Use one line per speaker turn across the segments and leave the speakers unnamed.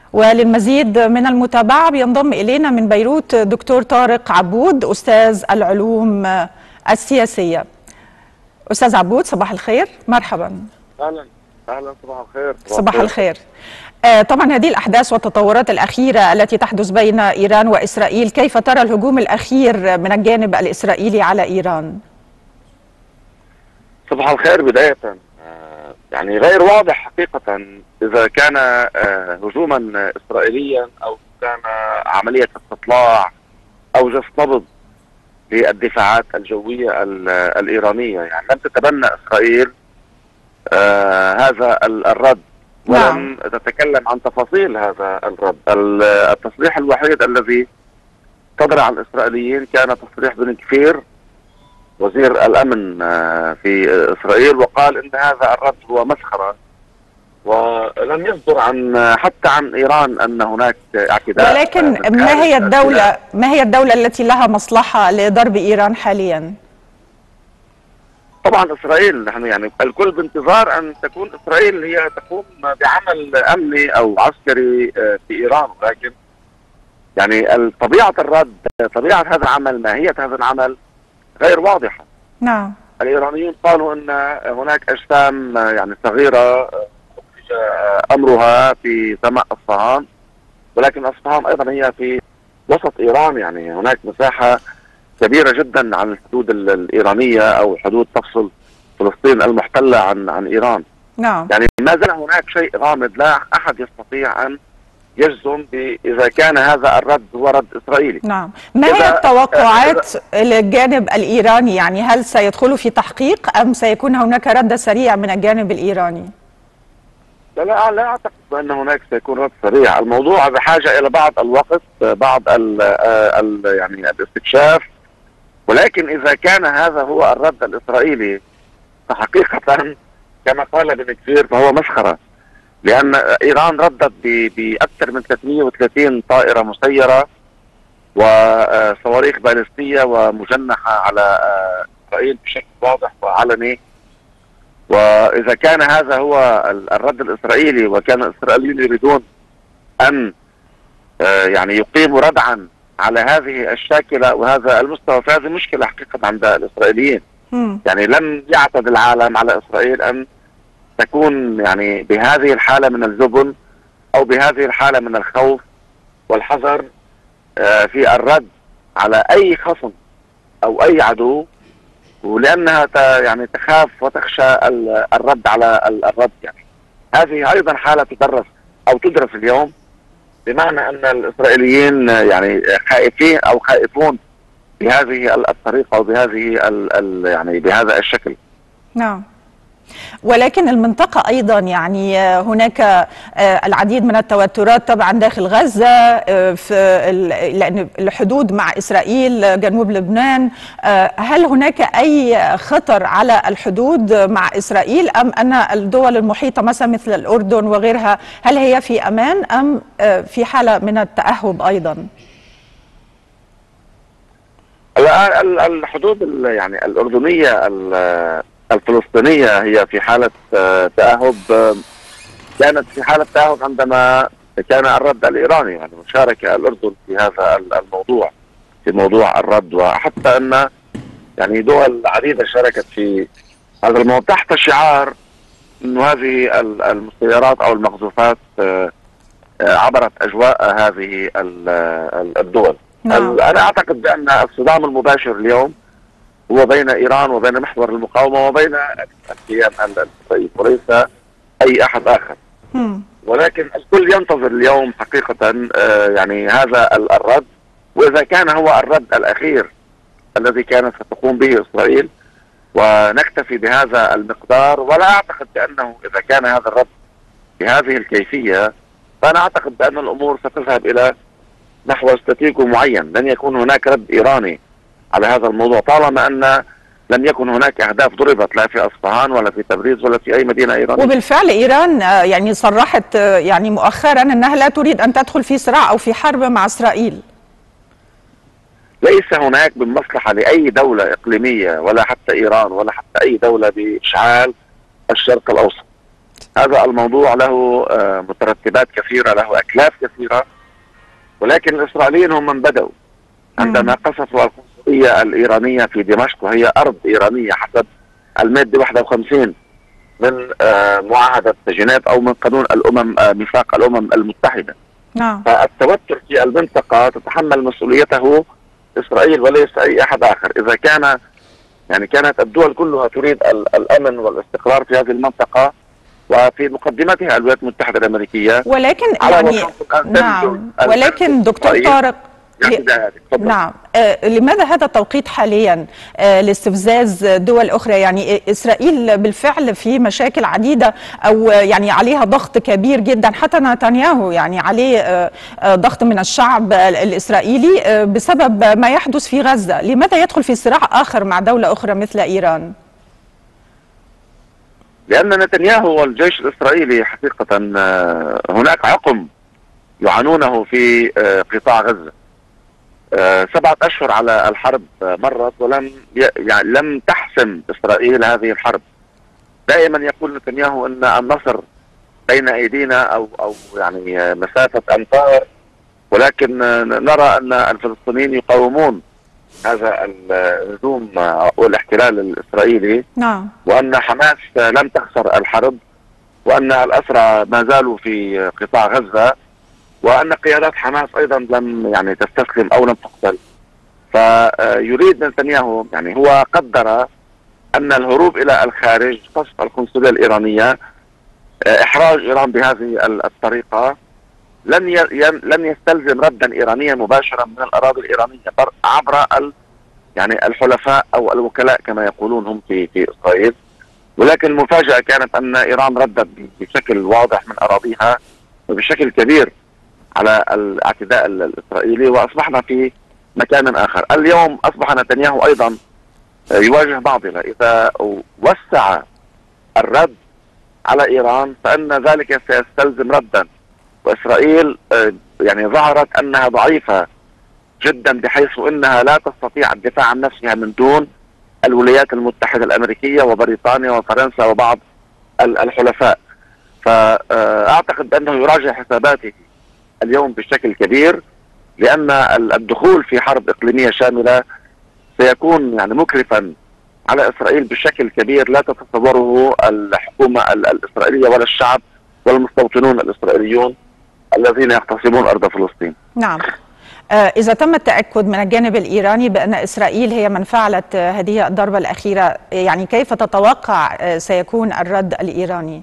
وللمزيد من المتابعة بينضم إلينا من بيروت دكتور طارق عبود أستاذ العلوم السياسية. أستاذ عبود صباح الخير، مرحبا.
أهلا صباح الخير.
صباح الخير. طبعا هذه الأحداث والتطورات الأخيرة التي تحدث بين إيران وإسرائيل، كيف ترى الهجوم الأخير من الجانب الإسرائيلي على إيران؟
صباح الخير. بداية يعني غير واضح حقيقة إذا كان هجوما إسرائيليا أو كان عملية استطلاع أو جس نبض للدفاعات الجوية الإيرانية. يعني لم تتبنى إسرائيل هذا الرد ولم تتكلم عن تفاصيل هذا الرد. التصريح الوحيد الذي صدر عن الإسرائيليين كان تصريح بن كفير وزير الأمن في إسرائيل، وقال إن هذا الرد هو مسخرة، ولم يصدر حتى عن إيران أن هناك اعتداء.
ولكن ما هي الدولة التي لها مصلحة لضرب إيران حاليا؟
طبعا إسرائيل. نحن يعني الكل بانتظار أن تكون إسرائيل هي تقوم بعمل أمني أو عسكري في إيران، ولكن يعني طبيعة الرد، طبيعة هذا العمل، ماهية هذا العمل غير واضحة.
نعم.
الإيرانيين قالوا أن هناك أجسام يعني صغيرة أمرها في سماء أصفهان، ولكن أصفهان أيضا هي في وسط إيران، يعني هناك مساحة كبيرة جدا عن الحدود الإيرانية أو حدود تفصل فلسطين المحتلة عن إيران.
نعم.
يعني ما زال هناك شيء غامض، لا أحد يستطيع أن يجزم إذا كان هذا الرد هو رد إسرائيلي.
نعم. ما هي التوقعات الجانب الإيراني؟ يعني هل سيدخلوا في تحقيق أم سيكون هناك رد سريع من الجانب الإيراني؟
لا أعتقد بأن هناك سيكون رد سريع. الموضوع بحاجة إلى بعض الوقت، بعض يعني الاستكشاف، ولكن إذا كان هذا هو الرد الإسرائيلي فحقيقة كما قال بن كفير فهو مسخرة، لأن إيران ردت بأكثر من 330 طائرة مسيرة وصواريخ باليستية ومجنحة على إسرائيل بشكل واضح وعلني. وإذا كان هذا هو الرد الإسرائيلي وكان الإسرائيليين يريدون أن يعني يقيموا ردعا على هذه الشاكلة وهذا المستوى، فهذه مشكلة حقيقة عند الإسرائيليين. يعني لم يعتد العالم على إسرائيل أن تكون يعني بهذه الحالة من الجبن أو بهذه الحالة من الخوف والحذر في الرد على أي خصم أو أي عدو، ولأنها يعني تخاف وتخشى الرد على الرد. يعني هذه أيضا حالة تدرس أو تدرس اليوم، بمعنى أن الإسرائيليين يعني خائفين أو خائفون بهذه الطريقة وبهذه يعني بهذا الشكل.
نعم. ولكن المنطقة أيضا يعني هناك العديد من التوترات طبعا داخل غزة، لأن الحدود مع إسرائيل، جنوب لبنان. هل هناك أي خطر على الحدود مع إسرائيل أم أن الدول المحيطة مثلا مثل الأردن وغيرها هل هي في أمان أم في حالة من التأهب أيضا؟
الحدود يعني الأردنية الفلسطينية هي في حالة تأهب، كانت في حالة تأهب عندما كان الرد الإيراني. يعني شارك الأردن في هذا الموضوع، في موضوع الرد، وحتى أن يعني دول عديدة شاركت في هذا الموضوع تحت شعار أن هذه المسيرات أو المقذوفات عبرت أجواء هذه الدول. أنا أعتقد بأن الصدام المباشر اليوم هو بين إيران وبين محور المقاومة وبين الكيان الإسرائيلي وليس أي أحد آخر. ولكن الكل ينتظر اليوم حقيقة يعني هذا الرد، وإذا كان هو الرد الأخير الذي كانت ستقوم به إسرائيل ونكتفي بهذا المقدار. ولا أعتقد بأنه إذا كان هذا الرد بهذه الكيفية فأنا أعتقد بأن الأمور ستذهب إلى نحو استراتيجي معين. لن يكون هناك رد إيراني على هذا الموضوع طالما أن لم يكن هناك أهداف ضربت لا في أصفهان ولا في تبريز ولا في أي مدينة إيرانية.
وبالفعل إيران يعني صرحت يعني مؤخرا أنها لا تريد أن تدخل في صراع أو في حرب مع إسرائيل.
ليس هناك من مصلحة لأي دولة إقليمية ولا حتى إيران ولا حتى أي دولة بإشعال الشرق الأوسط. هذا الموضوع له مترتبات كثيرة، له أكلاف كثيرة، ولكن الإسرائيليين هم من بدأوا عندما قصفوا القنصلية الإيرانية في دمشق، وهي أرض إيرانية حسب المادة 51 من معاهدة جنيف أو من قانون الأمم، ميثاق الأمم المتحدة.
نعم.
فالتوتر في المنطقة تتحمل مسؤوليته إسرائيل وليس أي أحد آخر. إذا كان كانت الدول كلها تريد الأمن والاستقرار في هذه المنطقة، وفي مقدمتها الولايات المتحدة الأمريكية،
ولكن نعم، ولكن دكتور طارق نعم، لماذا هذا التوقيت حاليا لاستفزاز دول أخرى؟ يعني إسرائيل بالفعل في مشاكل عديدة، أو يعني عليها ضغط كبير جدا، حتى نتنياهو يعني عليه ضغط من الشعب الإسرائيلي بسبب ما يحدث في غزة. لماذا يدخل في صراع آخر مع دولة أخرى مثل إيران؟
لأن نتنياهو والجيش الإسرائيلي حقيقة هناك عقم يعانونه في قطاع غزة. 7 أشهر على الحرب مرت، ولم لم تحسم إسرائيل هذه الحرب. دائما يقول نتنياهو أن النصر بين أيدينا أو يعني مسافة أمتار، ولكن نرى أن الفلسطينيين يقاومون هذا الهجوم والاحتلال الإسرائيلي.
نعم.
وأن حماس لم تخسر الحرب، وأن الأسرى ما زالوا في قطاع غزة، وأن قيادات حماس أيضا لم تستسلم أو لم تقتل. فيريد نتنياهو، هو قدر أن الهروب إلى الخارج، قصف القنصلية الإيرانية، إحراج إيران بهذه الطريقة، لن يستلزم ردا إيرانيا مباشرا من الأراضي الإيرانية عبر الحلفاء أو الوكلاء كما يقولون هم في إسرائيل. ولكن المفاجأة كانت أن إيران ردت بشكل واضح من أراضيها وبشكل كبير على الاعتداء الإسرائيلي، وأصبحنا في مكان آخر. اليوم أصبح نتنياهو أيضا يواجه معضلة. إذا وسع الرد على إيران فإن ذلك سيستلزم ردا، وإسرائيل ظهرت أنها ضعيفة جدا، بحيث أنها لا تستطيع الدفاع عن نفسها من دون الولايات المتحدة الأمريكية وبريطانيا وفرنسا وبعض الحلفاء. فأعتقد بأنه يراجع حساباته اليوم بشكل كبير، لأن الدخول في حرب إقليمية شاملة سيكون مكلفا على إسرائيل بشكل كبير لا تتصوره الحكومة الإسرائيلية ولا الشعب ولا المستوطنون الإسرائيليون الذين يغتصبون أرض فلسطين.
نعم. إذا تم التأكد من الجانب الإيراني بأن إسرائيل هي من فعلت هذه الضربة الأخيرة، كيف تتوقع سيكون الرد الإيراني؟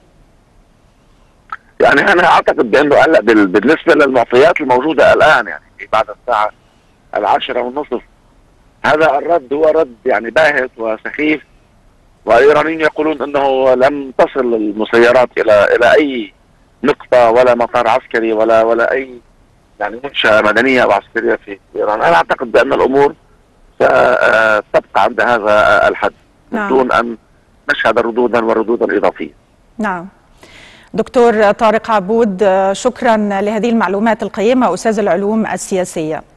أنا أعتقد بأنه هلا بالنسبة للمعطيات الموجودة الآن، بعد الساعة 10:30، هذا الرد هو رد باهت وسخيف. والإيرانيين يقولون أنه لم تصل المسيرات إلى أي نقطة ولا مطار عسكري ولا أي منشأة مدنية أو عسكرية في إيران. أنا أعتقد بأن الأمور ستبقى عند هذا الحد من دون أن نشهد ردودا إضافية.
نعم. دكتور طارق عبود، شكرا لهذه المعلومات القيمة، أستاذ العلوم السياسية.